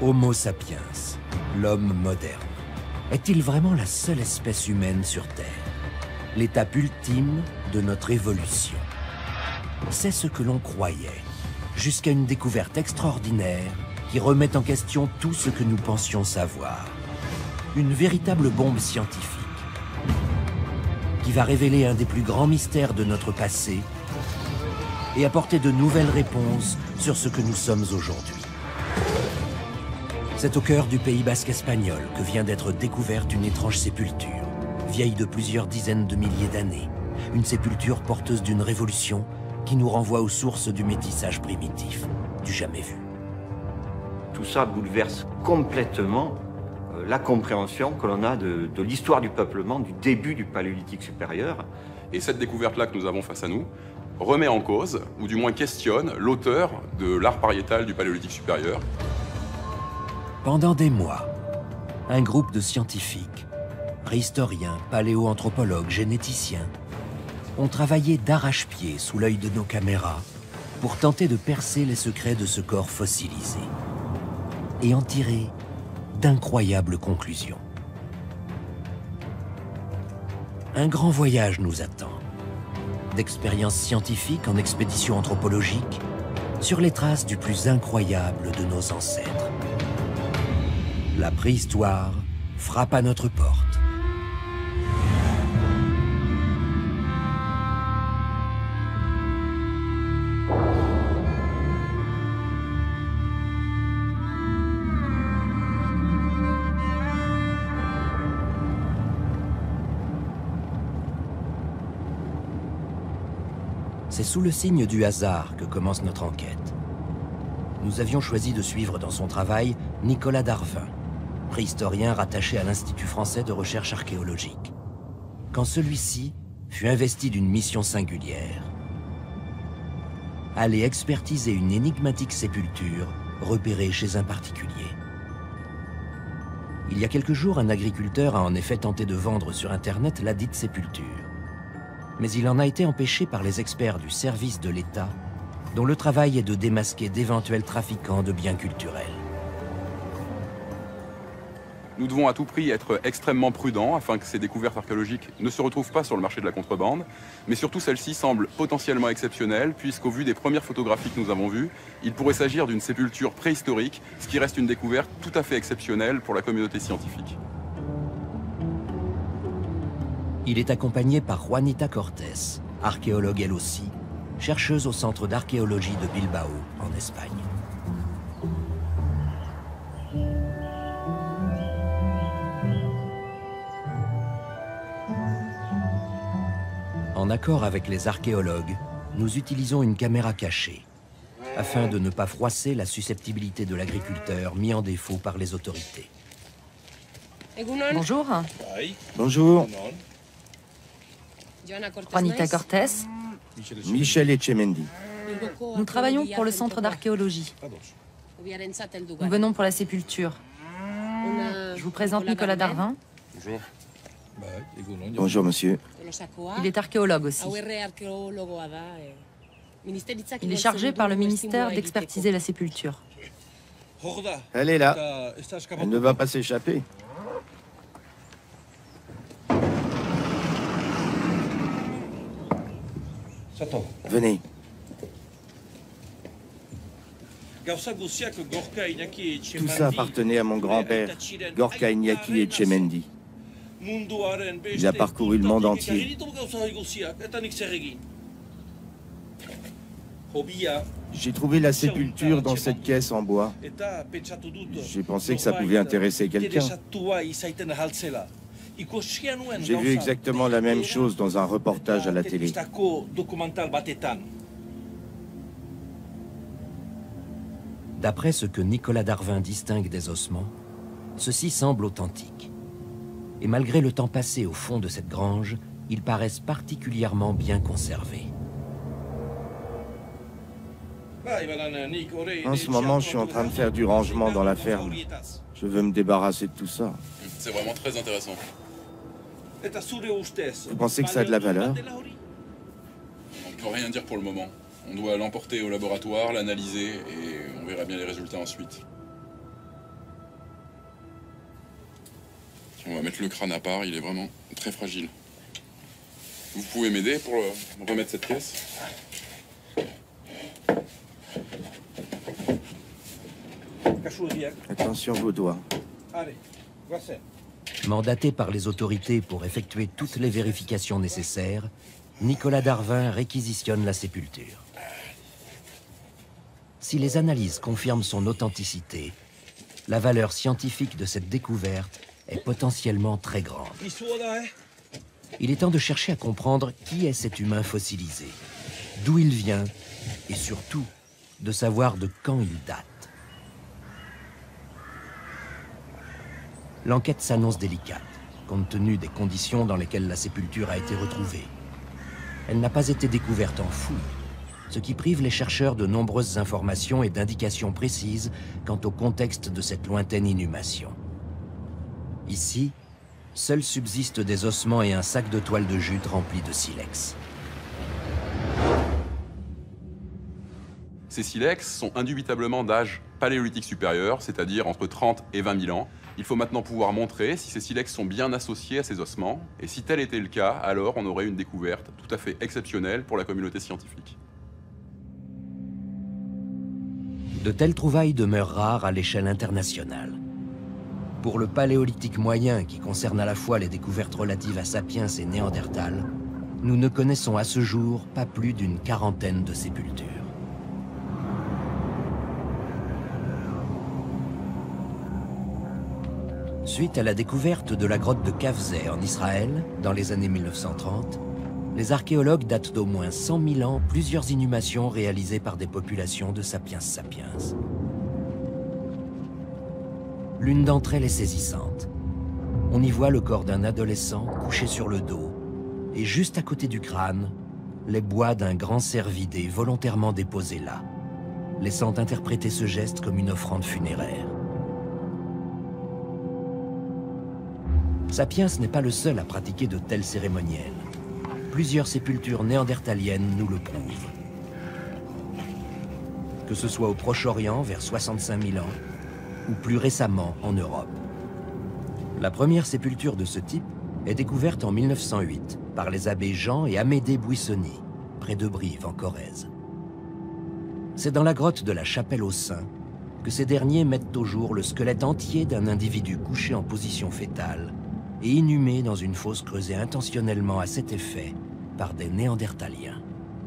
Homo sapiens, l'homme moderne, est-il vraiment la seule espèce humaine sur Terre? L'étape ultime de notre évolution. C'est ce que l'on croyait, jusqu'à une découverte extraordinaire qui remet en question tout ce que nous pensions savoir. Une véritable bombe scientifique qui va révéler un des plus grands mystères de notre passé et apporter de nouvelles réponses sur ce que nous sommes aujourd'hui. C'est au cœur du Pays basque espagnol que vient d'être découverte une étrange sépulture, vieille de plusieurs dizaines de milliers d'années. Une sépulture porteuse d'une révolution qui nous renvoie aux sources du métissage primitif, du jamais vu. Tout ça bouleverse complètement la compréhension que l'on a de l'histoire du peuplement, du début du Paléolithique supérieur. Et cette découverte-là que nous avons face à nous remet en cause, ou du moins questionne, l'auteur de l'art pariétal du Paléolithique supérieur. Pendant des mois, un groupe de scientifiques, préhistoriens, paléoanthropologues, généticiens, ont travaillé d'arrache-pied sous l'œil de nos caméras pour tenter de percer les secrets de ce corps fossilisé et en tirer d'incroyables conclusions. Un grand voyage nous attend, d'expériences scientifiques en expédition anthropologique sur les traces du plus incroyable de nos ancêtres. La préhistoire frappe à notre porte. C'est sous le signe du hasard que commence notre enquête. Nous avions choisi de suivre dans son travail Nicolas Darvin, préhistorien rattaché à l'Institut français de recherche archéologique, quand celui-ci fut investi d'une mission singulière. Aller expertiser une énigmatique sépulture repérée chez un particulier. Il y a quelques jours, un agriculteur a en effet tenté de vendre sur Internet ladite sépulture. Mais il en a été empêché par les experts du service de l'État, dont le travail est de démasquer d'éventuels trafiquants de biens culturels. Nous devons à tout prix être extrêmement prudents afin que ces découvertes archéologiques ne se retrouvent pas sur le marché de la contrebande, mais surtout celle-ci semble potentiellement exceptionnelle puisqu'au vu des premières photographies que nous avons vues, il pourrait s'agir d'une sépulture préhistorique, ce qui reste une découverte tout à fait exceptionnelle pour la communauté scientifique. Il est accompagné par Juanita Cortés, archéologue elle aussi, chercheuse au Centre d'archéologie de Bilbao, en Espagne. En accord avec les archéologues, nous utilisons une caméra cachée, afin de ne pas froisser la susceptibilité de l'agriculteur mis en défaut par les autorités. Bonjour. Bonjour. Juanita Cortés. Michel Etchemendi. Nous travaillons pour le Centre d'archéologie. Nous venons pour la sépulture. Je vous présente Nicolas Darvin. Bonjour. Bonjour, monsieur. Il est archéologue aussi. Il est chargé par le ministère d'expertiser la sépulture. Elle est là. Elle ne va pas s'échapper. Venez. Tout ça appartenait à mon grand-père, Gorka Iñaki Etchemendi. Il a parcouru le monde entier. J'ai trouvé la sépulture dans cette caisse en bois. J'ai pensé que ça pouvait intéresser quelqu'un. J'ai vu exactement la même chose dans un reportage à la télé. D'après ce que Nicolas Darvin distingue des ossements, ceux-ci semblent authentiques. Et malgré le temps passé au fond de cette grange, ils paraissent particulièrement bien conservés. En ce moment, je suis en train de faire du rangement dans la ferme. Je veux me débarrasser de tout ça. C'est vraiment très intéressant. Vous pensez que ça a de la valeur? On ne peut rien dire pour le moment. On doit l'emporter au laboratoire, l'analyser et on verra bien les résultats ensuite. On va mettre le crâne à part, il est vraiment très fragile. Vous pouvez m'aider pour remettre cette pièce? Attention vos doigts. Mandaté par les autorités pour effectuer toutes les vérifications nécessaires, Nicolas Darvin réquisitionne la sépulture. Si les analyses confirment son authenticité, la valeur scientifique de cette découverte est potentiellement très grande. Il est temps de chercher à comprendre qui est cet humain fossilisé, d'où il vient et surtout de savoir de quand il date. L'enquête s'annonce délicate, compte tenu des conditions dans lesquelles la sépulture a été retrouvée. Elle n'a pas été découverte en fouille, ce qui prive les chercheurs de nombreuses informations et d'indications précises quant au contexte de cette lointaine inhumation. Ici, seuls subsistent des ossements et un sac de toile de jute rempli de silex. Ces silex sont indubitablement d'âge paléolithique supérieur, c'est-à-dire entre 30 et 20 000 ans. Il faut maintenant pouvoir montrer si ces silex sont bien associés à ces ossements, et si tel était le cas, alors on aurait une découverte tout à fait exceptionnelle pour la communauté scientifique. De telles trouvailles demeurent rares à l'échelle internationale. Pour le paléolithique moyen, qui concerne à la fois les découvertes relatives à Sapiens et Néandertal, nous ne connaissons à ce jour pas plus d'une quarantaine de sépultures. Suite à la découverte de la grotte de Kafzeh en Israël, dans les années 1930, les archéologues datent d'au moins 100 000 ans plusieurs inhumations réalisées par des populations de Sapiens sapiens. L'une d'entre elles est saisissante. On y voit le corps d'un adolescent couché sur le dos, et juste à côté du crâne, les bois d'un grand cervidé volontairement déposés là, laissant interpréter ce geste comme une offrande funéraire. Sapiens n'est pas le seul à pratiquer de tels cérémoniels. Plusieurs sépultures néandertaliennes nous le prouvent. Que ce soit au Proche-Orient, vers 65 000 ans, ou plus récemment en Europe. La première sépulture de ce type est découverte en 1908 par les abbés Jean et Amédée Buissonny, près de Brive, en Corrèze. C'est dans la grotte de la Chapelle aux Saints que ces derniers mettent au jour le squelette entier d'un individu couché en position fétale et inhumé dans une fosse creusée intentionnellement à cet effet par des Néandertaliens.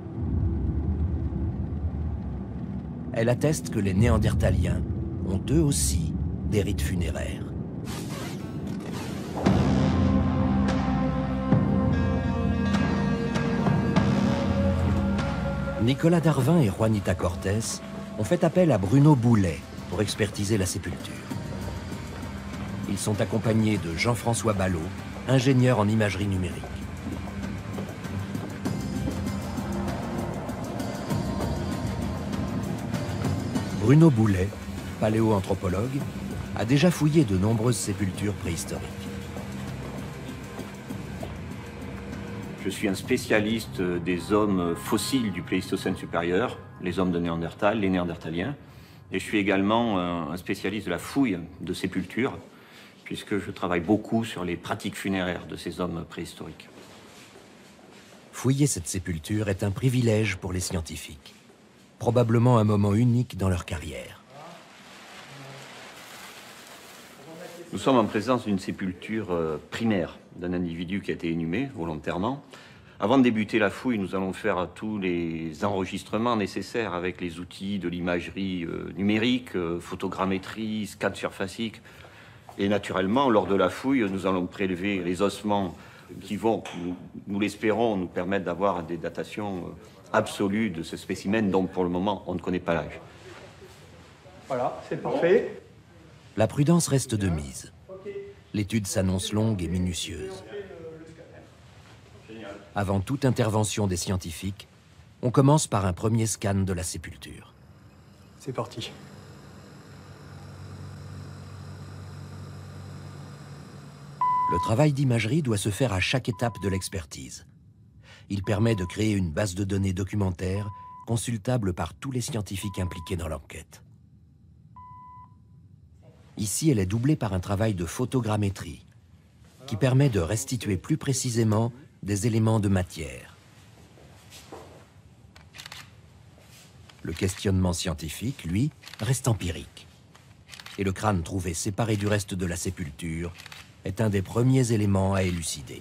Elle atteste que les Néandertaliens ont eux aussi des rites funéraires. Nicolas Darvin et Juanita Cortés ont fait appel à Bruno Boulet pour expertiser la sépulture. Ils sont accompagnés de Jean-François Ballot, ingénieur en imagerie numérique. Bruno Boulet, paléoanthropologue, a déjà fouillé de nombreuses sépultures préhistoriques. Je suis un spécialiste des hommes fossiles du Pléistocène supérieur, les hommes de Néandertal, les Néandertaliens. Et je suis également un spécialiste de la fouille de sépultures, puisque je travaille beaucoup sur les pratiques funéraires de ces hommes préhistoriques. Fouiller cette sépulture est un privilège pour les scientifiques. Probablement un moment unique dans leur carrière. Nous sommes en présence d'une sépulture primaire d'un individu qui a été inhumé volontairement. Avant de débuter la fouille, nous allons faire tous les enregistrements nécessaires avec les outils de l'imagerie numérique, photogrammétrie, scan surfacique. Et naturellement, lors de la fouille, nous allons prélever les ossements qui vont, nous l'espérons, nous permettre d'avoir des datations absolues de ce spécimen dont pour le moment on ne connaît pas l'âge. Voilà, c'est parfait. La prudence reste de mise. L'étude s'annonce longue et minutieuse. Avant toute intervention des scientifiques, on commence par un premier scan de la sépulture. C'est parti. Le travail d'imagerie doit se faire à chaque étape de l'expertise. Il permet de créer une base de données documentaire consultable par tous les scientifiques impliqués dans l'enquête. Ici, elle est doublée par un travail de photogrammétrie, qui permet de restituer plus précisément des éléments de matière. Le questionnement scientifique, lui, reste empirique. Et le crâne trouvé séparé du reste de la sépulture est un des premiers éléments à élucider.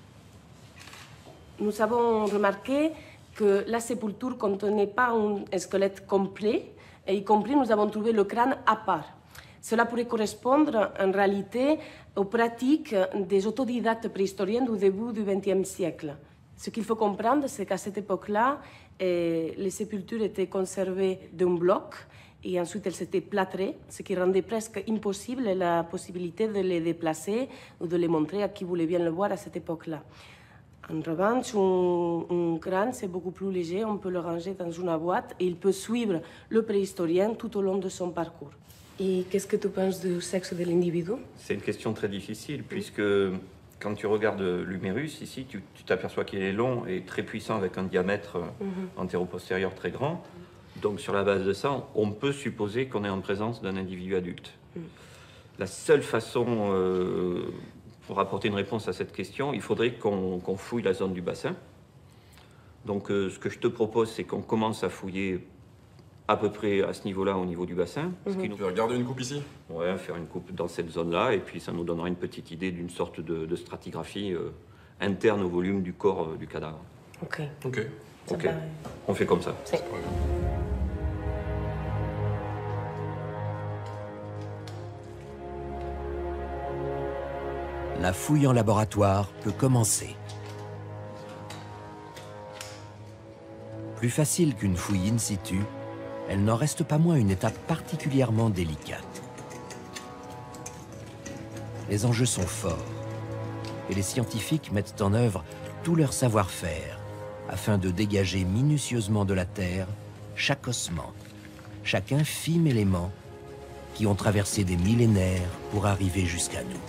Nous avons remarqué que la sépulture ne contenait pas un squelette complet, et y compris nous avons trouvé le crâne à part. Cela pourrait correspondre en réalité aux pratiques des autodidactes préhistoriens du début du XXe siècle. Ce qu'il faut comprendre, c'est qu'à cette époque-là, les sépultures étaient conservées d'un bloc et ensuite elles s'étaient plâtrées, ce qui rendait presque impossible la possibilité de les déplacer ou de les montrer à qui voulait bien le voir à cette époque-là. En revanche, un crâne, c'est beaucoup plus léger, on peut le ranger dans une boîte et il peut suivre le préhistorien tout au long de son parcours. Et qu'est-ce que tu penses du sexe de l'individu? C'est une question très difficile, puisque quand tu regardes l'humérus, ici, tu t'aperçois qu'il est long et très puissant, avec un diamètre antéro-postérieur très grand. Donc, sur la base de ça, on peut supposer qu'on est en présence d'un individu adulte. La seule façon pour apporter une réponse à cette question, il faudrait qu'on fouille la zone du bassin. Donc, ce que je te propose, c'est qu'on commence à fouiller à peu près à ce niveau-là, au niveau du bassin. Tu veux regarder une coupe ici? Ouais, faire une coupe dans cette zone-là, et puis ça nous donnera une petite idée d'une sorte de stratigraphie interne au volume du corps du cadavre. Ok. Ok. Ok, on fait comme ça. La fouille en laboratoire peut commencer. Plus facile qu'une fouille in situ, elle n'en reste pas moins une étape particulièrement délicate. Les enjeux sont forts et les scientifiques mettent en œuvre tout leur savoir-faire afin de dégager minutieusement de la terre chaque ossement, chaque infime élément qui ont traversé des millénaires pour arriver jusqu'à nous.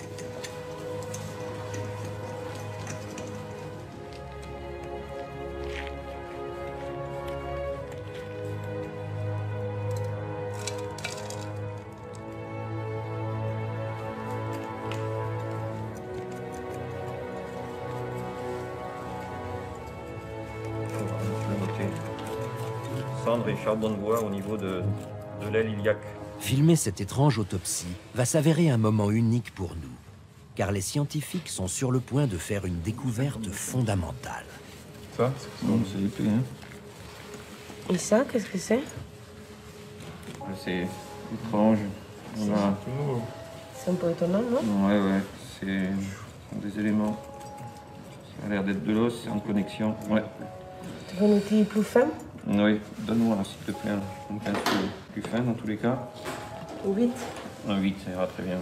Cendre et charbon de bois au niveau de l'aile iliaque. Filmer cette étrange autopsie va s'avérer un moment unique pour nous, car les scientifiques sont sur le point de faire une découverte fondamentale. Ça, C'est épais, hein. Et ça, qu'est-ce que c'est? C'est étrange. Voilà. C'est un peu étonnant, non? Ouais, ce sont des éléments. Ça a l'air d'être de l'os, c'est en connexion. Ouais. Tu veux un outil plus fin? Oui, donne-moi s'il te plaît, un pinceau plus fin dans tous les cas. 8. Un 8, ça ira très bien.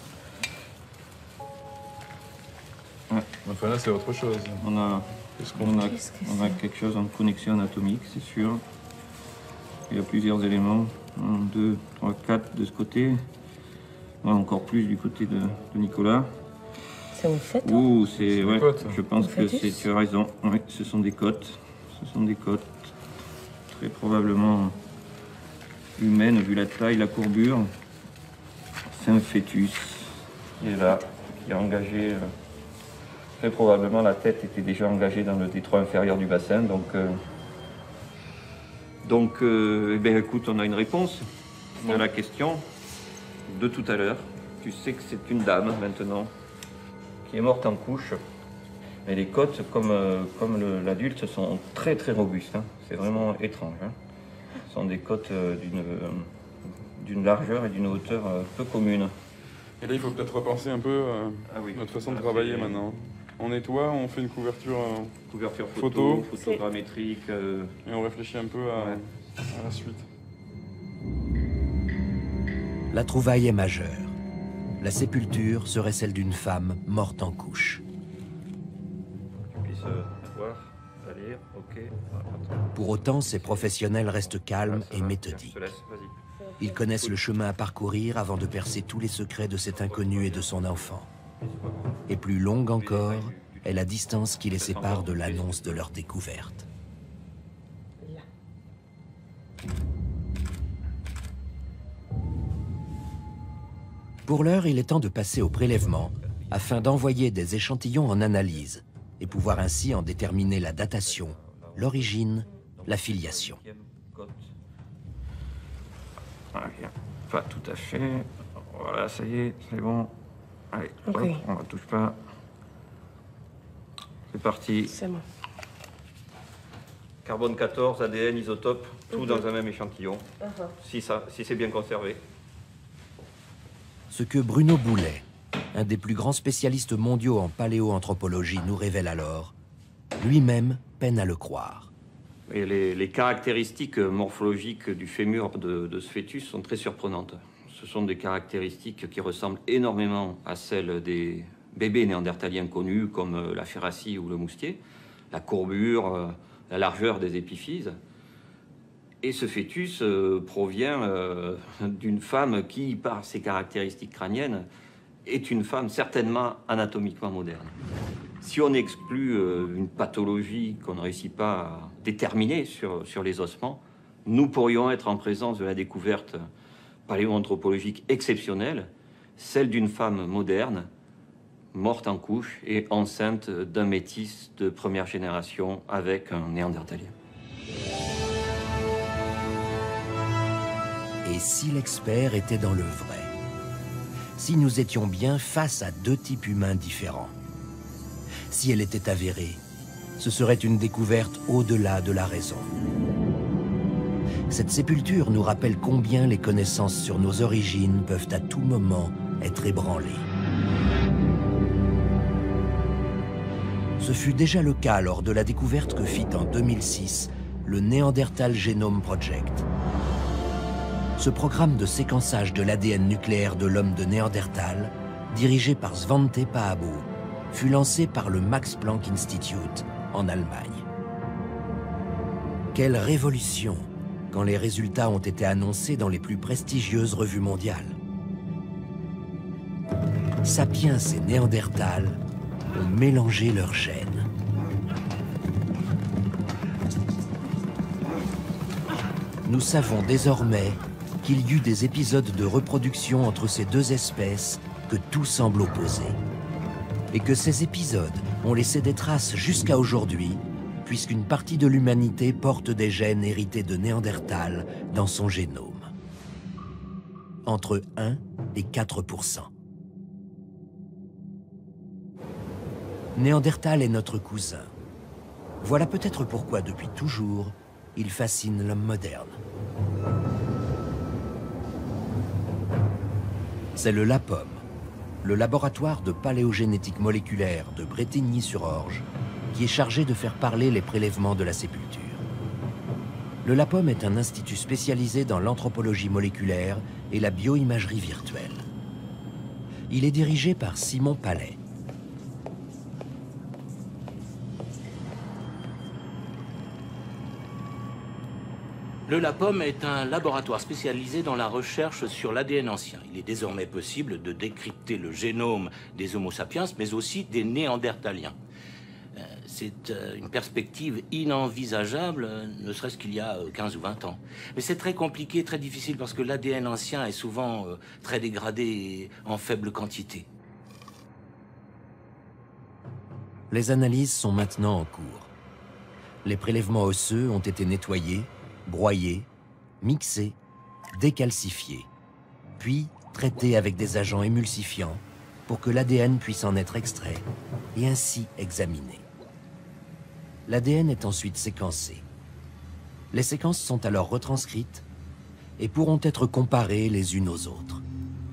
Ouais. Enfin là, c'est autre chose. On a quelque chose en connexion anatomique, c'est sûr. Il y a plusieurs éléments. 1, 2, 3, 4 de ce côté. Ouais, encore plus du côté de Nicolas. C'est un fœtus? Ouh, c'est... Ouais, côte. je pense que c'est... Tu as raison. Oui, ce sont des côtes. Ce sont des côtes. Très probablement humaines, vu la taille, la courbure. C'est un fœtus qui est là, qui est engagé. Très probablement, la tête était déjà engagée dans le détroit inférieur du bassin. Donc, eh bien, écoute, on a une réponse à la question de tout à l'heure. Tu sais que c'est une dame maintenant qui est morte en couche. Mais les côtes, comme l'adulte, sont très très robustes. Hein. C'est vraiment étrange. Hein. Ce sont des côtes d'une largeur et d'une hauteur peu communes. Et là, il faut peut-être repenser un peu notre façon de travailler maintenant. On nettoie, on fait une couverture, Couverture photogrammétrique. et on réfléchit un peu à la suite. La trouvaille est majeure. La sépulture serait celle d'une femme morte en couche. Lire, ok. Pour autant, ces professionnels restent calmes et méthodiques. Ils connaissent le chemin à parcourir avant de percer tous les secrets de cet inconnu et de son enfant. Et plus longue encore est la distance qui les sépare de l'annonce de leur découverte. Pour l'heure, il est temps de passer au prélèvement afin d'envoyer des échantillons en analyse et pouvoir ainsi en déterminer la datation, l'origine, la filiation. Pas tout à fait. Voilà, ça y est, c'est bon. Allez, okay. Hop, on ne touche pas. C'est parti. C'est bon. Carbone 14, ADN, isotope, tout dans un même échantillon, si c'est bien conservé. Ce que Bruno Boulet, un des plus grands spécialistes mondiaux en paléoanthropologie, nous révèle alors, lui-même peine à le croire. Et les caractéristiques morphologiques du fémur de ce fœtus sont très surprenantes. Ce sont des caractéristiques qui ressemblent énormément à celles des bébés néandertaliens connus, comme la ferracie ou le moustier, la courbure, la largeur des épiphyses. Et ce fœtus provient d'une femme qui, par ses caractéristiques crâniennes, est une femme certainement anatomiquement moderne. Si on exclut une pathologie qu'on ne réussit pas à déterminer sur les ossements, nous pourrions être en présence de la découverte paléoanthropologique exceptionnelle, celle d'une femme moderne, morte en couche et enceinte d'un métis de première génération avec un néandertalien. Et si l'expert était dans le vrai? Si nous étions bien face à deux types humains différents? Si elle était avérée, ce serait une découverte au-delà de la raison. Cette sépulture nous rappelle combien les connaissances sur nos origines peuvent à tout moment être ébranlées. Ce fut déjà le cas lors de la découverte que fit en 2006 le Neanderthal Genome Project. Ce programme de séquençage de l'ADN nucléaire de l'homme de Néandertal, dirigé par Svante Pääbo, fut lancé par le Max Planck Institute en Allemagne. Quelle révolution quand les résultats ont été annoncés dans les plus prestigieuses revues mondiales. Sapiens et Néandertal ont mélangé leurs gènes. Nous savons désormais qu'il y eut des épisodes de reproduction entre ces deux espèces que tout semble opposer. Et que ces épisodes ont laissé des traces jusqu'à aujourd'hui, puisqu'une partie de l'humanité porte des gènes hérités de Néandertal dans son génome. Entre 1 et 4%. Néandertal est notre cousin. Voilà peut-être pourquoi, depuis toujours, il fascine l'homme moderne. C'est le LAPOM, le laboratoire de paléogénétique moléculaire de Bretigny-sur-Orge, qui est chargé de faire parler les prélèvements de la sépulture. Le LAPOM est un institut spécialisé dans l'anthropologie moléculaire et la bioimagerie virtuelle. Il est dirigé par Simon Palais. Le LAPOM est un laboratoire spécialisé dans la recherche sur l'ADN ancien. Il est désormais possible de décrypter le génome des Homo sapiens, mais aussi des Néandertaliens. C'est une perspective inenvisageable, ne serait-ce qu'il y a 15 ou 20 ans. Mais c'est très compliqué, très difficile, parce que l'ADN ancien est souvent très dégradé et en faible quantité. Les analyses sont maintenant en cours. Les prélèvements osseux ont été nettoyés, broyés, mixés, décalcifiés, puis traités avec des agents émulsifiants pour que l'ADN puisse en être extrait et ainsi examiné. L'ADN est ensuite séquencé. Les séquences sont alors retranscrites et pourront être comparées les unes aux autres.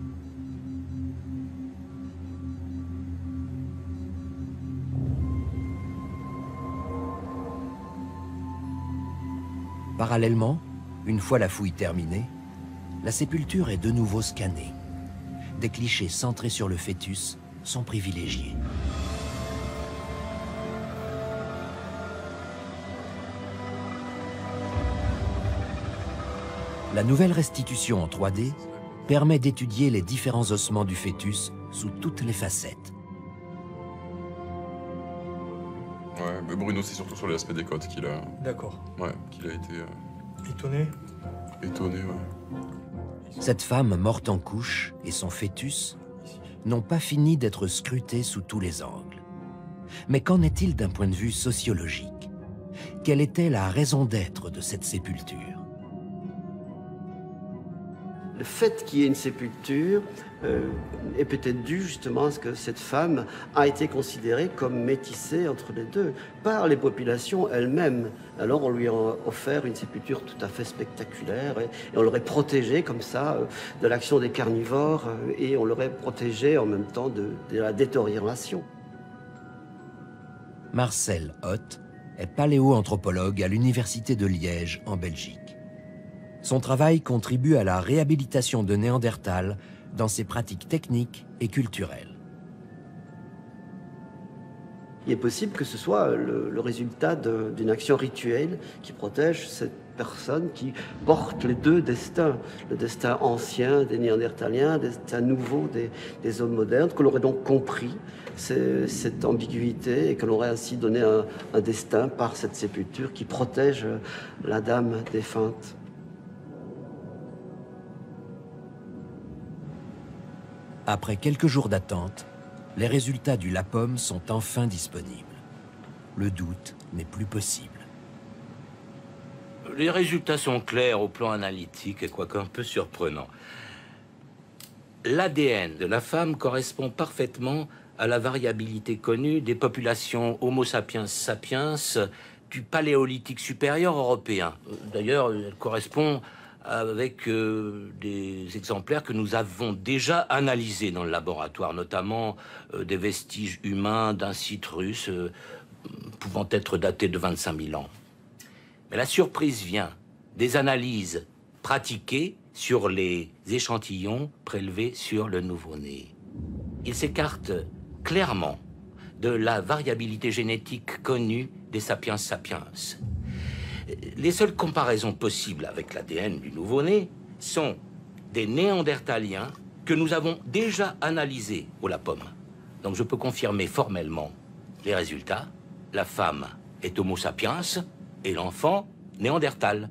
Parallèlement, une fois la fouille terminée, la sépulture est de nouveau scannée. Des clichés centrés sur le fœtus sont privilégiés. La nouvelle restitution en 3D permet d'étudier les différents ossements du fœtus sous toutes les facettes. Ouais, mais Bruno, c'est surtout sur l'aspect des côtes qu'il a... D'accord. Ouais, qu'il a été... Étonné? Étonné, ouais. Cette femme morte en couche et son fœtus n'ont pas fini d'être scrutés sous tous les angles. Mais qu'en est-il d'un point de vue sociologique? Quelle était la raison d'être de cette sépulture? Le fait qu'il y ait une sépulture est peut-être dû justement à ce que cette femme a été considérée comme métissée entre les deux par les populations elles-mêmes. Alors on lui a offert une sépulture tout à fait spectaculaire et on l'aurait protégée comme ça de l'action des carnivores et on l'aurait protégée en même temps de la détérioration. Marcel Hoth est paléoanthropologue à l'Université de Liège en Belgique. Son travail contribue à la réhabilitation de Néandertal dans ses pratiques techniques et culturelles. Il est possible que ce soit le résultat d'une action rituelle qui protège cette personne qui porte les deux destins, le destin ancien des Néandertaliens, le destin nouveau des hommes modernes, que l'on aurait donc compris cette ambiguïté et que l'on aurait ainsi donné un destin par cette sépulture qui protège la dame défunte. Après quelques jours d'attente, les résultats du LAPOM sont enfin disponibles. Le doute n'est plus possible. Les résultats sont clairs au plan analytique et quoique un peu surprenants. L'ADN de la femme correspond parfaitement à la variabilité connue des populations Homo sapiens sapiens du Paléolithique supérieur européen. D'ailleurs, elle correspond avec des exemplaires que nous avons déjà analysés dans le laboratoire, notamment des vestiges humains d'un site russe pouvant être daté de 25 000 ans. Mais la surprise vient des analyses pratiquées sur les échantillons prélevés sur le nouveau-né. Ils s'écartent clairement de la variabilité génétique connue des sapiens sapiens. Les seules comparaisons possibles avec l'ADN du nouveau-né sont des néandertaliens que nous avons déjà analysés au LAPOM. Donc je peux confirmer formellement les résultats. La femme est Homo sapiens et l'enfant néandertal.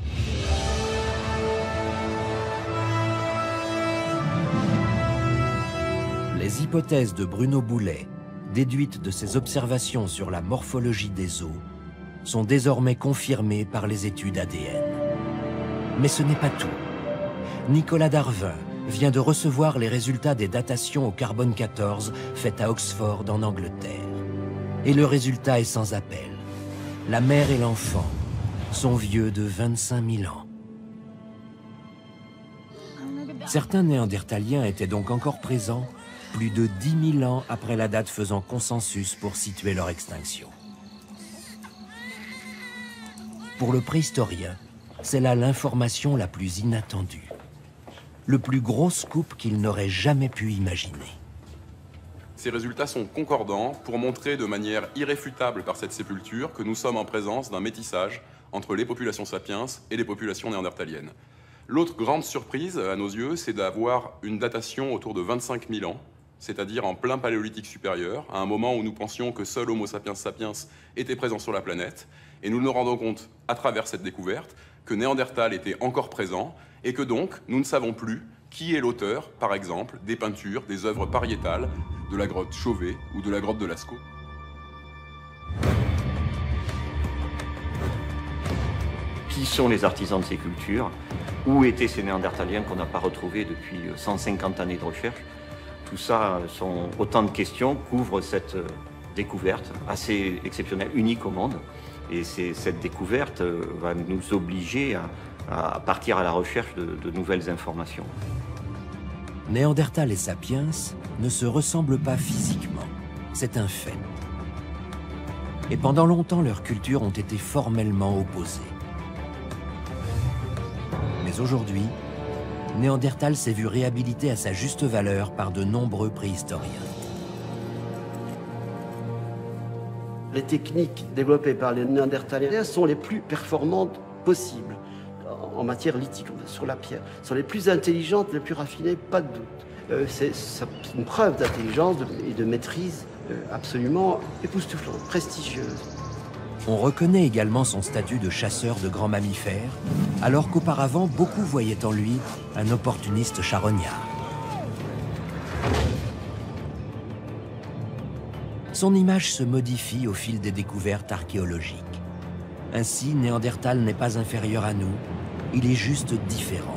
Les hypothèses de Bruno Boulet, déduites de ses observations sur la morphologie des os, sont désormais confirmées par les études ADN. Mais ce n'est pas tout. Nicolas Darwin vient de recevoir les résultats des datations au carbone 14 faites à Oxford en Angleterre. Et le résultat est sans appel. La mère et l'enfant sont vieux de 25 000 ans. Certains néandertaliens étaient donc encore présents plus de 10 000 ans après la date faisant consensus pour situer leur extinction. Pour le préhistorien, c'est là l'information la plus inattendue. Le plus gros scoop qu'il n'aurait jamais pu imaginer. Ces résultats sont concordants pour montrer de manière irréfutable par cette sépulture que nous sommes en présence d'un métissage entre les populations sapiens et les populations néandertaliennes. L'autre grande surprise, à nos yeux, c'est d'avoir une datation autour de 25 000 ans, c'est-à-dire en plein paléolithique supérieur, à un moment où nous pensions que seul Homo sapiens sapiens était présent sur la planète. Et nous nous rendons compte, à travers cette découverte, que Néandertal était encore présent et que donc, nous ne savons plus qui est l'auteur, par exemple, des peintures, des œuvres pariétales de la grotte Chauvet ou de la grotte de Lascaux. Qui sont les artisans de ces cultures? Où étaient ces Néandertaliens qu'on n'a pas retrouvés depuis 150 années de recherche? Tout ça sont autant de questions qu'ouvre cette découverte assez exceptionnelle, unique au monde. Et cette découverte va nous obliger à partir à la recherche de nouvelles informations. Néandertal et Sapiens ne se ressemblent pas physiquement, c'est un fait. Et pendant longtemps, leurs cultures ont été formellement opposées. Mais aujourd'hui, Néandertal s'est vu réhabilité à sa juste valeur par de nombreux préhistoriens. Les techniques développées par les Néandertaliens sont les plus performantes possibles en matière lithique, sur la pierre. Sont les plus intelligentes, les plus raffinées, pas de doute. C'est une preuve d'intelligence et de maîtrise absolument époustouflante, prestigieuse. On reconnaît également son statut de chasseur de grands mammifères, alors qu'auparavant, beaucoup voyaient en lui un opportuniste charognard. son image se modifie au fil des découvertes archéologiques. Ainsi, Néandertal n'est pas inférieur à nous, il est juste différent.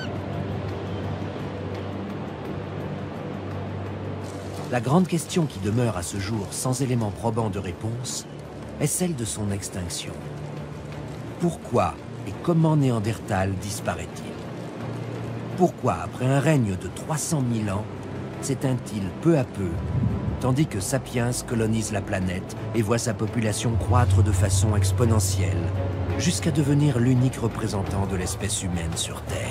La grande question qui demeure à ce jour sans éléments probants de réponse est celle de son extinction. Pourquoi et comment Néandertal disparaît-il? Pourquoi, après un règne de 300 000 ans, s'éteint-il peu à peu, tandis que Sapiens colonise la planète et voit sa population croître de façon exponentielle, jusqu'à devenir l'unique représentant de l'espèce humaine sur Terre?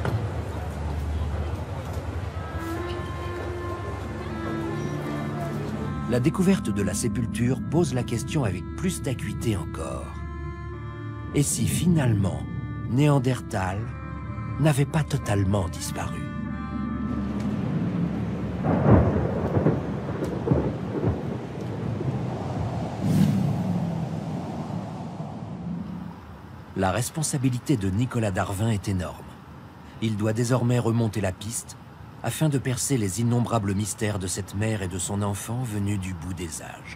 La découverte de la sépulture pose la question avec plus d'acuité encore. Et si finalement, Néandertal n'avait pas totalement disparu? La responsabilité de Nicolas Darwin est énorme. Il doit désormais remonter la piste afin de percer les innombrables mystères de cette mère et de son enfant venus du bout des âges.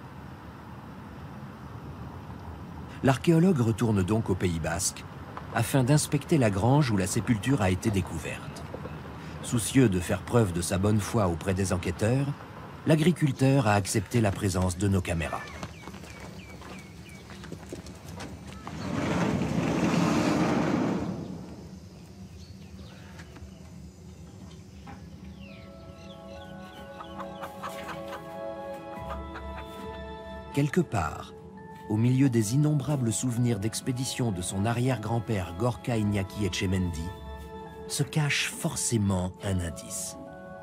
L'archéologue retourne donc au Pays Basque afin d'inspecter la grange où la sépulture a été découverte. Soucieux de faire preuve de sa bonne foi auprès des enquêteurs, l'agriculteur a accepté la présence de nos caméras. Quelque part, au milieu des innombrables souvenirs d'expéditions de son arrière-grand-père Gorka Iñaki Etchemendy, se cache forcément un indice.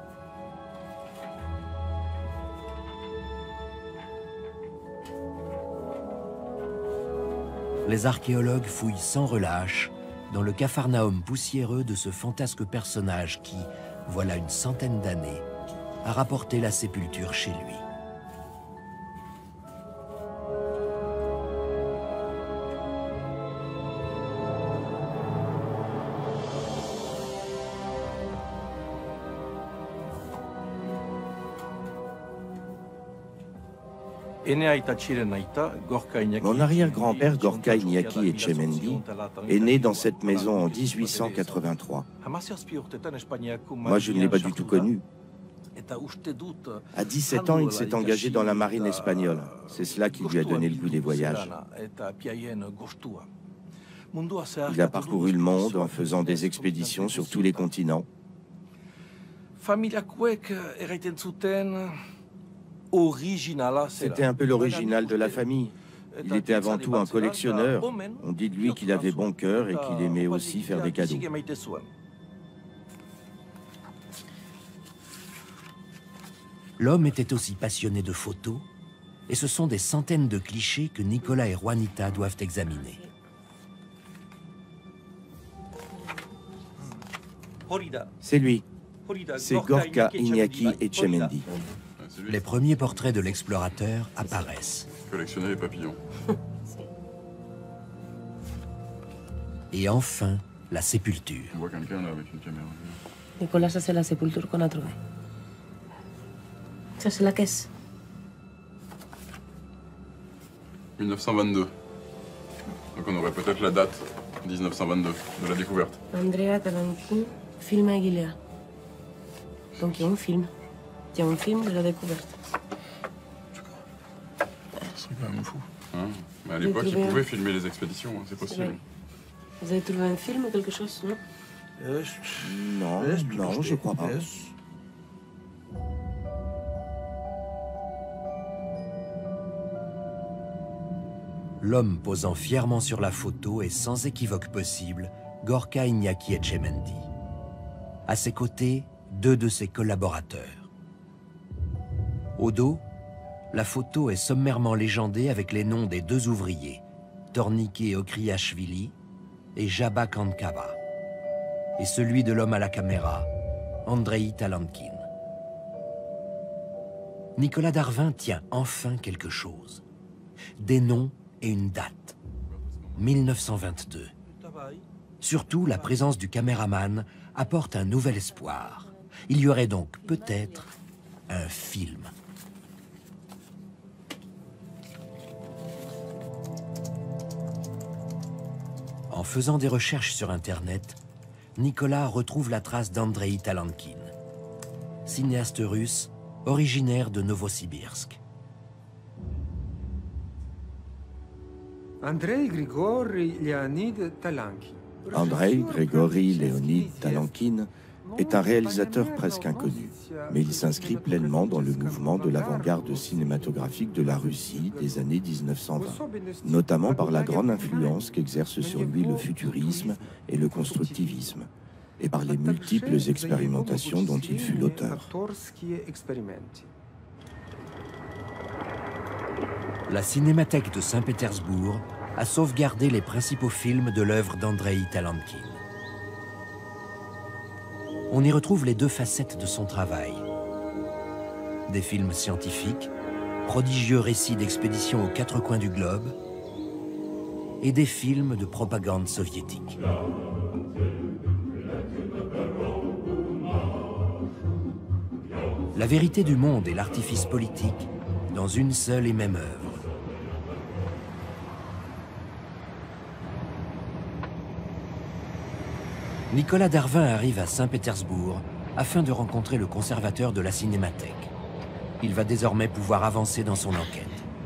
Les archéologues fouillent sans relâche dans le capharnaüm poussiéreux de ce fantasque personnage qui, voilà une centaine d'années, a rapporté la sépulture chez lui. Mon arrière-grand-père Gorka Iñaki Etchemendy est né dans cette maison en 1883. Moi, je ne l'ai pas du tout connu. À 17 ans, il s'est engagé dans la marine espagnole. C'est cela qui lui a donné le goût des voyages. Il a parcouru le monde en faisant des expéditions sur tous les continents. C'était un peu l'original de la famille. Il était avant tout un collectionneur. On dit de lui qu'il avait bon cœur et qu'il aimait aussi faire des cadeaux. L'homme était aussi passionné de photos, et ce sont des centaines de clichés que Nicolas et Juanita doivent examiner. C'est lui. C'est Gorka Iñaki Etchemendy. Les premiers portraits de l'explorateur apparaissent. Collectionner les papillons. Et enfin, la sépulture. On voit quelqu'un là avec une caméra. Nicolas, ça c'est la sépulture qu'on a trouvée. Ça c'est la caisse. 1922. Donc on aurait peut-être la date 1922 de la découverte. Andrea Talanquin, film Aguilera. Donc il y a un film. Il y a un film de la découverte. C'est quand même fou. Hein, mais à l'époque, ils pouvaient filmer les expéditions, hein, c'est possible. Vous avez trouvé un film ou quelque chose, non? Non, je crois pas. L'homme posant fièrement sur la photo est sans équivoque possible Gorka Iñaki Etchemendy. À ses côtés, deux de ses collaborateurs. Au dos, la photo est sommairement légendée avec les noms des deux ouvriers, Tornike Okriashvili et Jabba Kankava, et celui de l'homme à la caméra, Andrei Talanquin. Nicolas Darwin tient enfin quelque chose. Des noms et une date. 1922. Surtout, la présence du caméraman apporte un nouvel espoir. Il y aurait donc peut-être un film. En faisant des recherches sur Internet, Nicolas retrouve la trace d'Andrei Talankin, cinéaste russe originaire de Novosibirsk. Andrei Grigori Leonid Talankin. Andrei Grigori Leonid Talankin est un réalisateur presque inconnu, mais il s'inscrit pleinement dans le mouvement de l'avant-garde cinématographique de la Russie des années 1920, notamment par la grande influence qu'exerce sur lui le futurisme et le constructivisme, et par les multiples expérimentations dont il fut l'auteur. La Cinémathèque de Saint-Pétersbourg a sauvegardé les principaux films de l'œuvre d'Andrei Talankin. On y retrouve les deux facettes de son travail. Des films scientifiques, prodigieux récits d'expéditions aux quatre coins du globe, et des films de propagande soviétique. La vérité du monde et l'artifice politique dans une seule et même œuvre. Nicolas Darvin arrive à Saint-Pétersbourg afin de rencontrer le conservateur de la Cinémathèque. Il va désormais pouvoir avancer dans son enquête.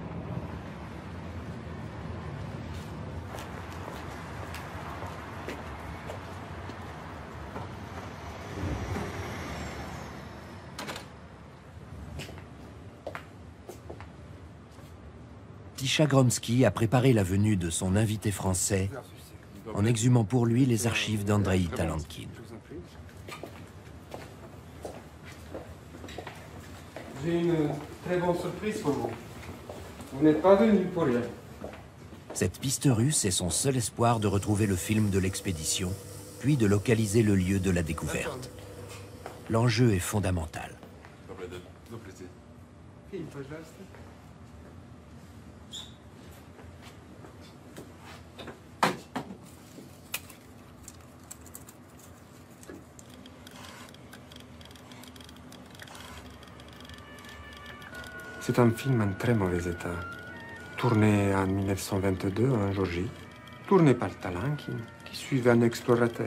Tisha Gromsky a préparé la venue de son invité français en exhumant pour lui les archives d'Andrei Talankin. J'ai une très bonne surprise pour vous. Vous n'êtes pas venu pour rien. Cette piste russe est son seul espoir de retrouver le film de l'expédition, puis de localiser le lieu de la découverte. L'enjeu est fondamental. C'est un film en très mauvais état. Tourné en 1922 en Géorgie. Tourné par Talankin, qui suivait un explorateur.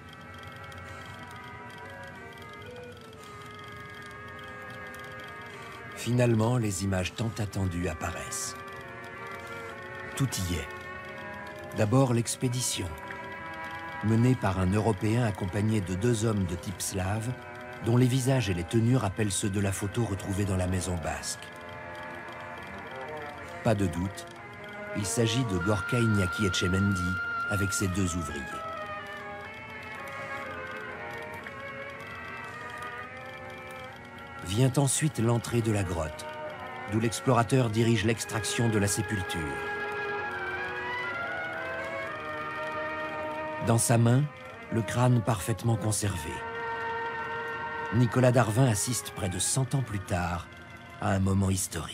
Finalement, les images tant attendues apparaissent. Tout y est. D'abord l'expédition, menée par un Européen accompagné de deux hommes de type slave, dont les visages et les tenues rappellent ceux de la photo retrouvée dans la maison basque. Pas de doute, il s'agit de Gorka Iñaki Etchemendi avec ses deux ouvriers. Vient ensuite l'entrée de la grotte, d'où l'explorateur dirige l'extraction de la sépulture. Dans sa main, le crâne parfaitement conservé. Nicolas Darvin assiste près de 100 ans plus tard à un moment historique.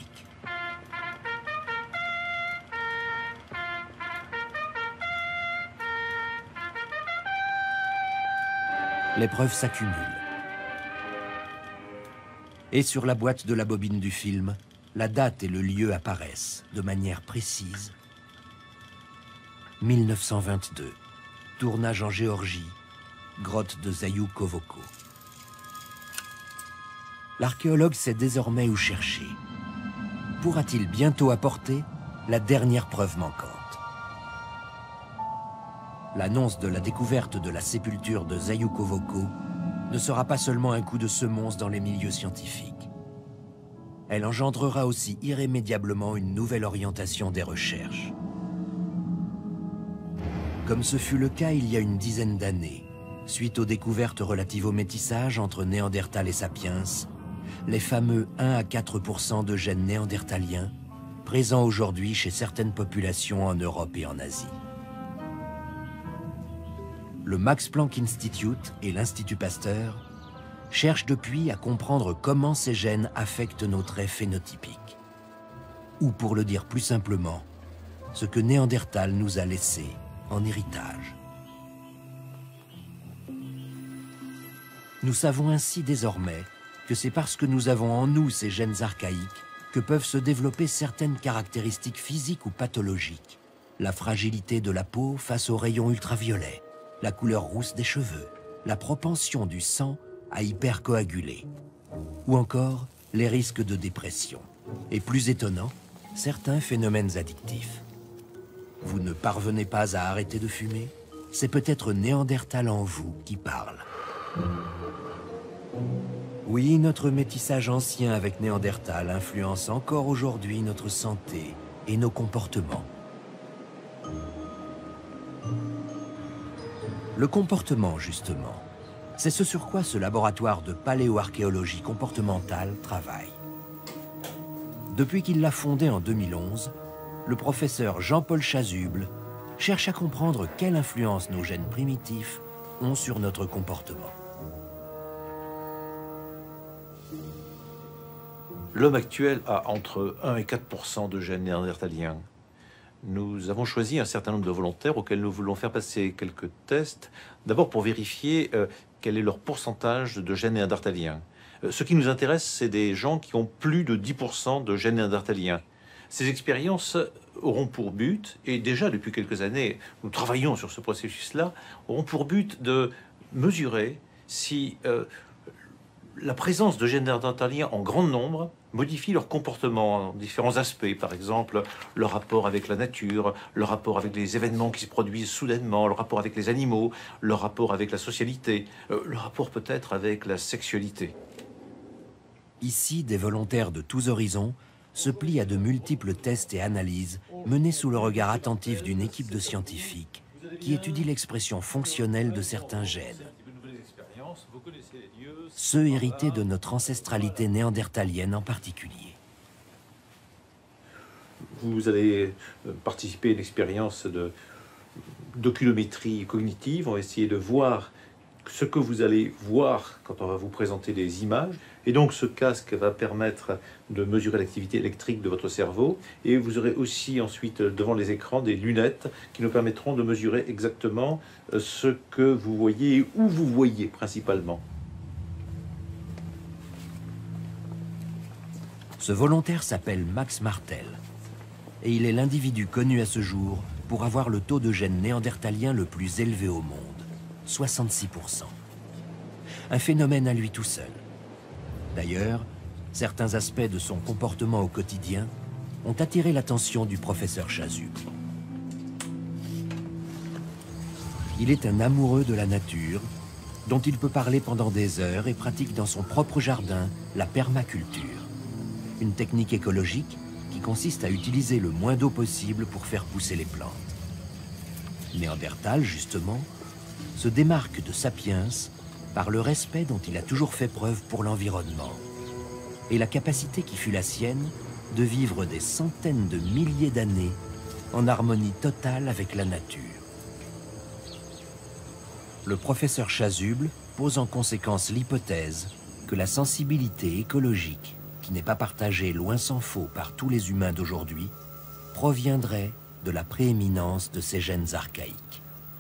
Les preuves s'accumulent. Et sur la boîte de la bobine du film, la date et le lieu apparaissent de manière précise. 1922, tournage en Géorgie, grotte de Zayou-Kovoko. L'archéologue sait désormais où chercher. Pourra-t-il bientôt apporter la dernière preuve manquante? L'annonce de la découverte de la sépulture de Zayou-Kovoko ne sera pas seulement un coup de semonce dans les milieux scientifiques. Elle engendrera aussi irrémédiablement une nouvelle orientation des recherches. Comme ce fut le cas il y a une dizaine d'années, suite aux découvertes relatives au métissage entre Néandertal et Sapiens, les fameux 1 à 4% de gènes néandertaliens, présents aujourd'hui chez certaines populations en Europe et en Asie. Le Max Planck Institute et l'Institut Pasteur cherchent depuis à comprendre comment ces gènes affectent nos traits phénotypiques. Ou pour le dire plus simplement, ce que Néandertal nous a laissé en héritage. Nous savons ainsi désormais que c'est parce que nous avons en nous ces gènes archaïques que peuvent se développer certaines caractéristiques physiques ou pathologiques, la fragilité de la peau face aux rayons ultraviolets, la couleur rousse des cheveux, la propension du sang à hypercoaguler, ou encore les risques de dépression. Et plus étonnant, certains phénomènes addictifs. Vous ne parvenez pas à arrêter de fumer? C'est peut-être Néandertal en vous qui parle. Oui, notre métissage ancien avec Néandertal influence encore aujourd'hui notre santé et nos comportements. Le comportement, justement, c'est ce sur quoi ce laboratoire de paléoarchéologie comportementale travaille. Depuis qu'il l'a fondé en 2011, le professeur Jean-Paul Chasuble cherche à comprendre quelle influence nos gènes primitifs ont sur notre comportement. L'homme actuel a entre 1 et 4% de gènes néandertaliens. Nous avons choisi un certain nombre de volontaires auxquels nous voulons faire passer quelques tests, d'abord pour vérifier quel est leur pourcentage de gènes néandertaliens. Ce qui nous intéresse, c'est des gens qui ont plus de 10% de gènes néandertaliens. Ces expériences auront pour but, et déjà depuis quelques années, nous travaillons sur ce processus-là, auront pour but de mesurer si la présence de gènes néandertaliens en grand nombre modifie leur comportement en différents aspects, par exemple leur rapport avec la nature, leur rapport avec les événements qui se produisent soudainement, leur rapport avec les animaux, leur rapport avec la socialité, leur rapport peut-être avec la sexualité. Ici, des volontaires de tous horizons se plient à de multiples tests et analyses menés sous le regard attentif d'une équipe de scientifiques qui étudie l'expression fonctionnelle de certains gènes. Ceux hérités de notre ancestralité néandertalienne en particulier. Vous allez participer à une expérience d'oculométrie cognitive. On va essayer de voir ce que vous allez voir quand on va vous présenter des images. Et donc ce casque va permettre de mesurer l'activité électrique de votre cerveau. Et vous aurez aussi ensuite devant les écrans des lunettes qui nous permettront de mesurer exactement ce que vous voyez et où vous voyez principalement. Ce volontaire s'appelle Max Martel. Et il est l'individu connu à ce jour pour avoir le taux de gènes néandertaliens le plus élevé au monde, 66%. Un phénomène à lui tout seul. D'ailleurs, certains aspects de son comportement au quotidien ont attiré l'attention du professeur Chasuble. Il est un amoureux de la nature, dont il peut parler pendant des heures et pratique dans son propre jardin la permaculture, une technique écologique qui consiste à utiliser le moins d'eau possible pour faire pousser les plantes. Néandertal, justement, se démarque de Sapiens par le respect dont il a toujours fait preuve pour l'environnement et la capacité qui fut la sienne de vivre des centaines de milliers d'années en harmonie totale avec la nature. Le professeur Chasuble pose en conséquence l'hypothèse que la sensibilité écologique, qui n'est pas partagée loin s'en faut par tous les humains d'aujourd'hui, proviendrait de la prééminence de ces gènes archaïques.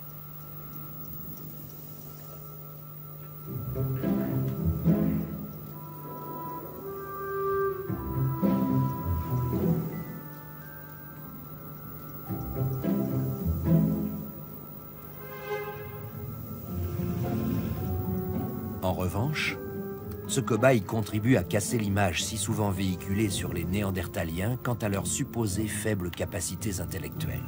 En revanche, ce cobaye contribue à casser l'image si souvent véhiculée sur les Néandertaliens quant à leurs supposées faibles capacités intellectuelles.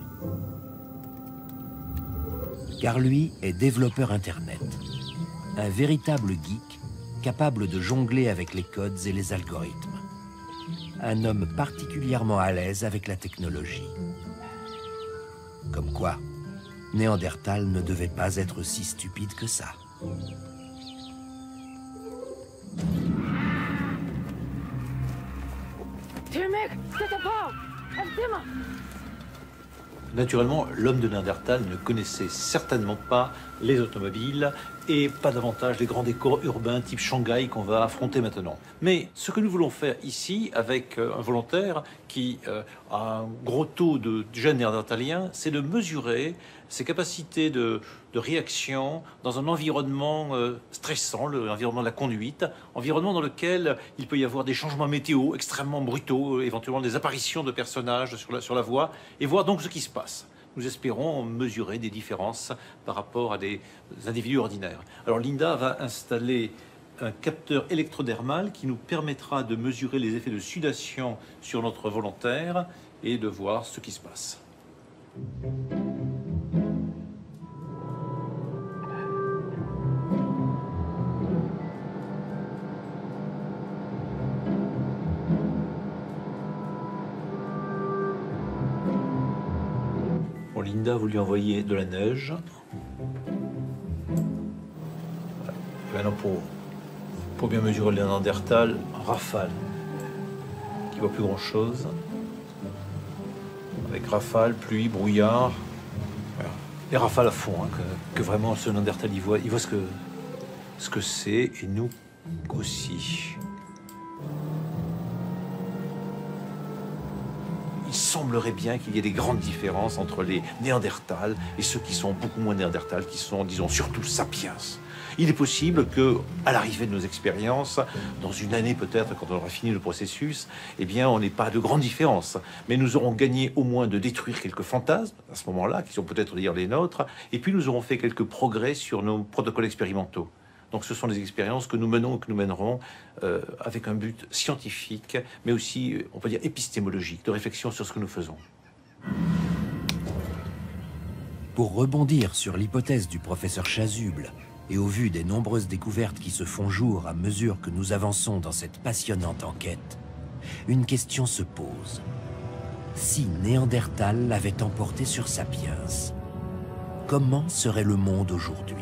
Car lui est développeur Internet, un véritable geek capable de jongler avec les codes et les algorithmes. Un homme particulièrement à l'aise avec la technologie. Comme quoi, Néandertal ne devait pas être si stupide que ça. Naturellement, l'homme de Néandertal ne connaissait certainement pas les automobiles et pas davantage les grands décors urbains type Shanghai qu'on va affronter maintenant. Mais ce que nous voulons faire ici avec un volontaire qui a un gros taux de gènes néandertaliens, c'est de mesurer ses capacités de réaction dans un environnement stressant, l'environnement de la conduite, environnement dans lequel il peut y avoir des changements météo extrêmement brutaux, éventuellement des apparitions de personnages sur la voie, et voir donc ce qui se passe. nous espérons mesurer des différences par rapport à des individus ordinaires. Alors Linda va installer un capteur électrodermal qui nous permettra de mesurer les effets de sudation sur notre volontaire et de voir ce qui se passe. Bon, Linda, vous lui envoyez de la neige. Maintenant, pour bien mesurer le Néandertal, rafale, qui voit plus grand-chose. Avec rafale, pluie, brouillard. Voilà. Et rafale à fond, hein, que vraiment ce Néandertal, il voit ce que c'est, et nous aussi. Il semblerait bien qu'il y ait des grandes différences entre les Néandertals et ceux qui sont beaucoup moins Néandertals, qui sont, disons, surtout sapiens. Il est possible que, à l'arrivée de nos expériences, dans une année peut-être, quand on aura fini le processus, eh bien, on n'ait pas de grandes différences. Mais nous aurons gagné au moins de détruire quelques fantasmes, à ce moment-là, qui sont peut-être d'ailleurs les nôtres, et puis nous aurons fait quelques progrès sur nos protocoles expérimentaux. Donc ce sont des expériences que nous menons et que nous mènerons avec un but scientifique, mais aussi, on peut dire, épistémologique, de réflexion sur ce que nous faisons. Pour rebondir sur l'hypothèse du professeur Chasuble, et au vu des nombreuses découvertes qui se font jour à mesure que nous avançons dans cette passionnante enquête, une question se pose. Si Néandertal l'avait emporté sur Sapiens, comment serait le monde aujourd'hui?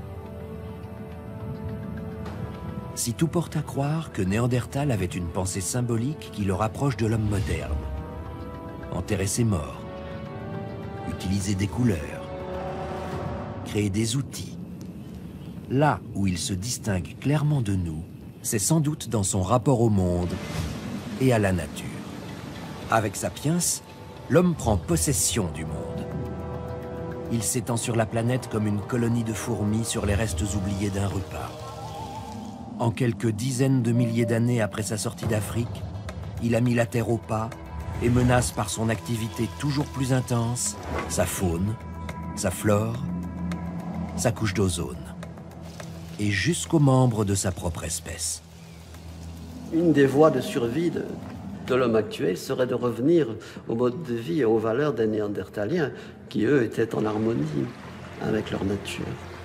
Si tout porte à croire que Néandertal avait une pensée symbolique qui le rapproche de l'homme moderne, enterrer ses morts, utiliser des couleurs, créer des outils, là où il se distingue clairement de nous, c'est sans doute dans son rapport au monde et à la nature. Avec Sapiens, l'homme prend possession du monde. Il s'étend sur la planète comme une colonie de fourmis sur les restes oubliés d'un repas. En quelques dizaines de milliers d'années après sa sortie d'Afrique, il a mis la Terre au pas et menace par son activité toujours plus intense sa faune, sa flore, sa couche d'ozone, et jusqu'aux membres de sa propre espèce. Une des voies de survie de l'homme actuel serait de revenir au mode de vie et aux valeurs des Néandertaliens, qui eux étaient en harmonie avec leur nature.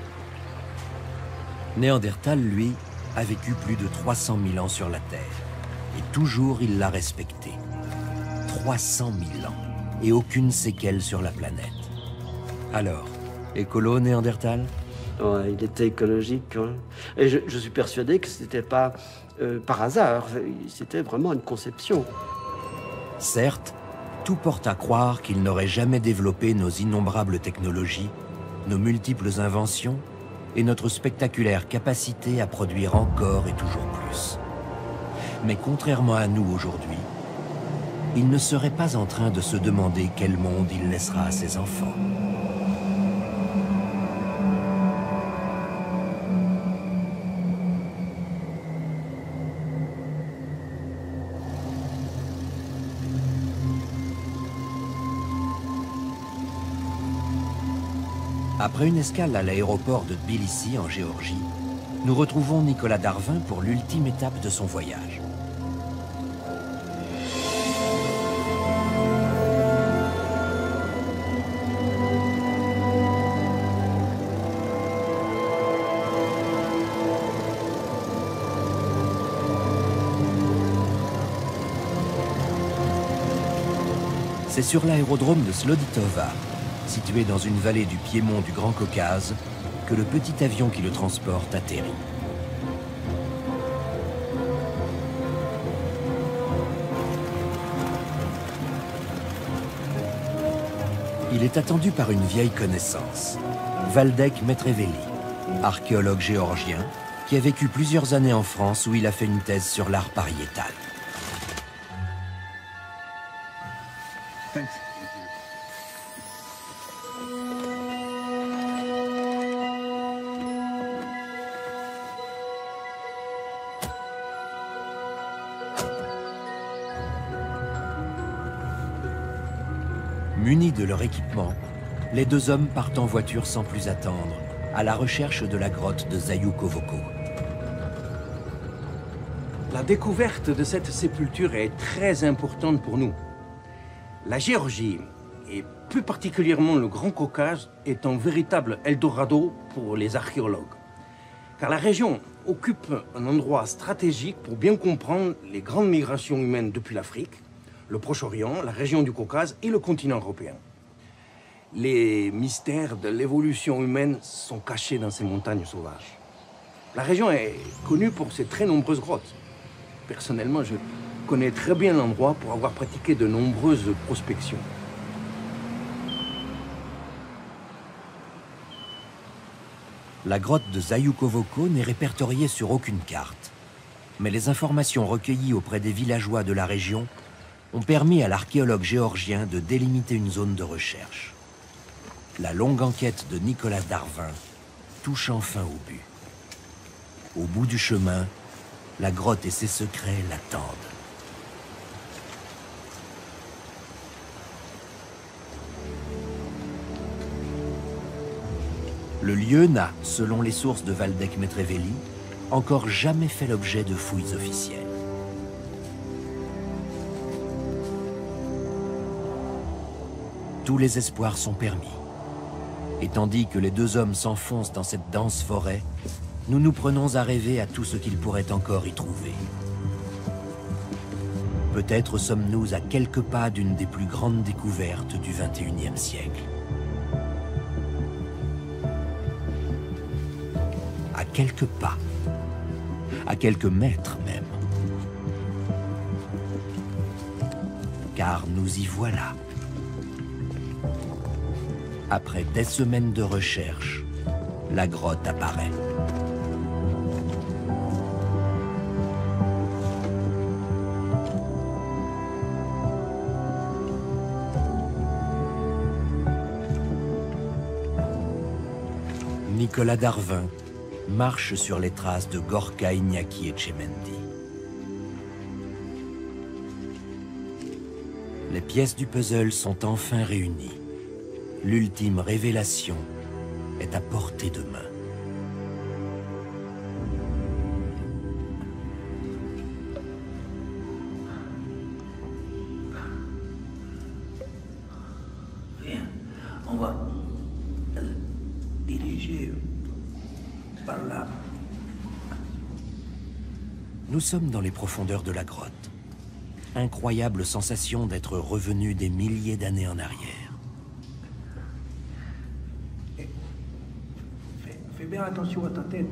Néandertal, lui, a vécu plus de 300 000 ans sur la Terre, et toujours il l'a respecté. 300 000 ans, et aucune séquelle sur la planète. Alors, écolo Néandertal? Ouais, il était écologique. Ouais. Et je suis persuadé que ce n'était pas par hasard, c'était vraiment une conception. Certes, tout porte à croire qu'il n'aurait jamais développé nos innombrables technologies, nos multiples inventions et notre spectaculaire capacité à produire encore et toujours plus. Mais contrairement à nous aujourd'hui, il ne serait pas en train de se demander quel monde il laissera à ses enfants. Après une escale à l'aéroport de Tbilissi, en Géorgie, nous retrouvons Nicolas Darvin pour l'ultime étape de son voyage. C'est sur l'aérodrome de Sloditova, situé dans une vallée du piémont du Grand Caucase, que le petit avion qui le transporte atterrit. Il est attendu par une vieille connaissance, Valdek Metreveli, archéologue géorgien, qui a vécu plusieurs années en France où il a fait une thèse sur l'art pariétal. Munis de leur équipement, les deux hommes partent en voiture sans plus attendre, à la recherche de la grotte de Zayukovo. La découverte de cette sépulture est très importante pour nous. La Géorgie, et plus particulièrement le Grand Caucase, est un véritable Eldorado pour les archéologues. Car la région occupe un endroit stratégique pour bien comprendre les grandes migrations humaines depuis l'Afrique, le Proche-Orient, la région du Caucase et le continent européen. Les mystères de l'évolution humaine sont cachés dans ces montagnes sauvages. La région est connue pour ses très nombreuses grottes. Personnellement, je connais très bien l'endroit pour avoir pratiqué de nombreuses prospections. La grotte de Zayukovo n'est répertoriée sur aucune carte. Mais les informations recueillies auprès des villageois de la région ont permis à l'archéologue géorgien de délimiter une zone de recherche. La longue enquête de Nicolas Darvin touche enfin au but. Au bout du chemin, la grotte et ses secrets l'attendent. Le lieu n'a, selon les sources de Valdec Metreveli, encore jamais fait l'objet de fouilles officielles. Tous les espoirs sont permis. Et tandis que les deux hommes s'enfoncent dans cette dense forêt, nous nous prenons à rêver à tout ce qu'ils pourraient encore y trouver. Peut-être sommes-nous à quelques pas d'une des plus grandes découvertes du XXIe siècle. À quelques pas, à quelques mètres même. Car nous y voilà. Après des semaines de recherche, la grotte apparaît. Nicolas Darvin marche sur les traces de Gorka, Iñaki et Tchemendi. Les pièces du puzzle sont enfin réunies. L'ultime révélation est à portée de main. Viens, on va diriger par là. Nous sommes dans les profondeurs de la grotte. Incroyable sensation d'être revenu des milliers d'années en arrière. Fais bien attention à ta tête.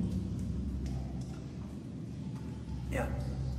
Bien.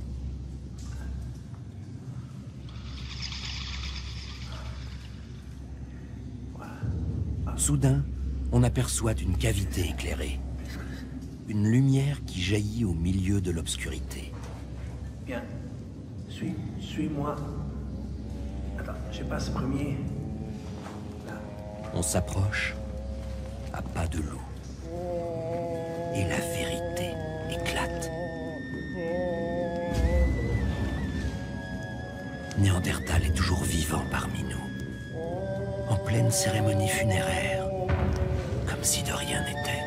Soudain, on aperçoit une cavité éclairée. Une lumière qui jaillit au milieu de l'obscurité. Bien. Suis-moi. Attends, je passe premier. Là. On s'approche à pas de loup. Et la vérité éclate. Néandertal est toujours vivant parmi nous. En pleine cérémonie funéraire. Comme si de rien n'était.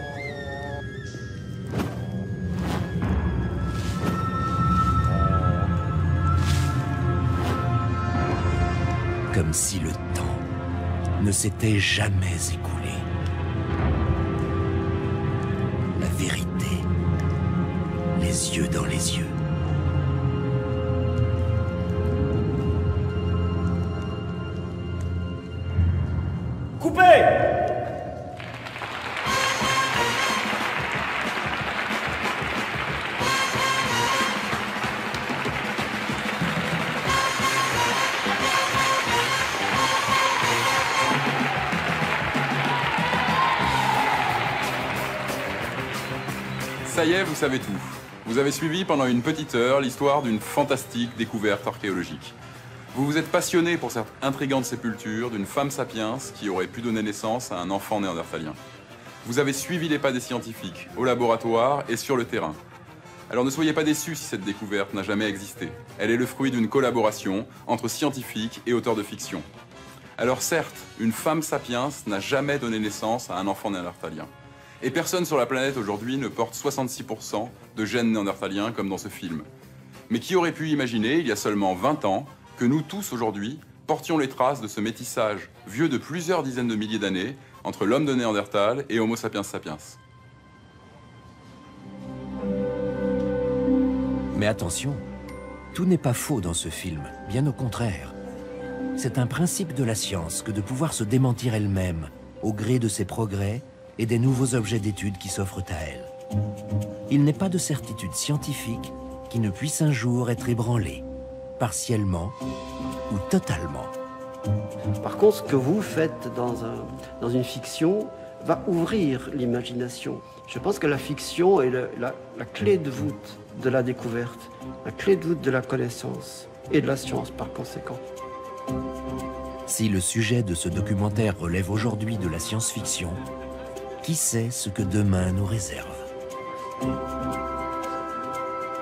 Comme si le temps ne s'était jamais écoulé. La vérité, les yeux dans les yeux. Coupez! Ça y est, vous savez tout. Vous avez suivi pendant une petite heure l'histoire d'une fantastique découverte archéologique. Vous vous êtes passionné pour cette intrigante sépulture d'une femme sapiens qui aurait pu donner naissance à un enfant néandertalien. Vous avez suivi les pas des scientifiques, au laboratoire et sur le terrain. Alors ne soyez pas déçus si cette découverte n'a jamais existé. Elle est le fruit d'une collaboration entre scientifiques et auteurs de fiction. Alors certes, une femme sapiens n'a jamais donné naissance à un enfant néandertalien. Et personne sur la planète aujourd'hui ne porte 66% de gènes néandertaliens comme dans ce film. Mais qui aurait pu imaginer, il y a seulement 20 ans, que nous tous aujourd'hui portions les traces de ce métissage vieux de plusieurs dizaines de milliers d'années entre l'homme de Néandertal et Homo sapiens sapiens. Mais attention, tout n'est pas faux dans ce film, bien au contraire. C'est un principe de la science que de pouvoir se démentir elle-même au gré de ses progrès et des nouveaux objets d'étude qui s'offrent à elle. Il n'est pas de certitude scientifique qui ne puisse un jour être ébranlée, partiellement ou totalement. Par contre, ce que vous faites dans une fiction va ouvrir l'imagination. Je pense que la fiction est la clé de voûte de la découverte, la clé de voûte de la connaissance et de la science par conséquent. Si le sujet de ce documentaire relève aujourd'hui de la science-fiction, qui sait ce que demain nous réserve ?